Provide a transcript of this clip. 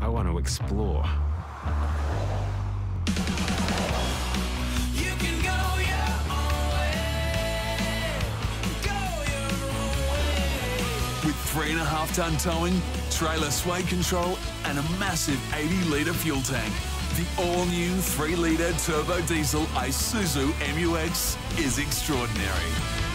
I want to explore. You can go your own way. Go your own way. With 3.5-ton towing, trailer sway control, and a massive 80-litre fuel tank, the all-new 3-litre turbo diesel Isuzu MUX is extraordinary.